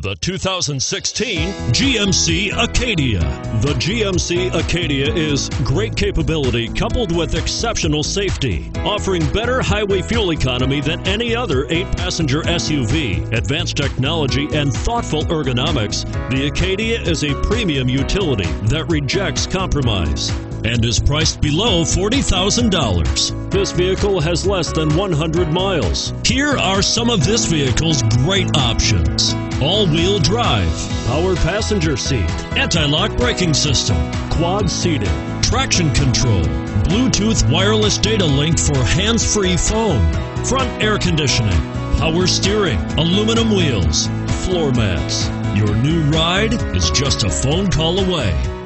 The 2016 GMC Acadia. The GMC Acadia is great capability coupled with exceptional safety, offering better highway fuel economy than any other 8-passenger SUV. Advanced technology and thoughtful ergonomics, the Acadia is a premium utility that rejects compromise and is priced below $40,000. This vehicle has less than 100 miles. Here are some of this vehicle's great options: all-wheel drive, power passenger seat, anti-lock braking system, quad seating, traction control, Bluetooth wireless data link for hands-free phone, front air conditioning, power steering, aluminum wheels, floor mats. Your new ride is just a phone call away.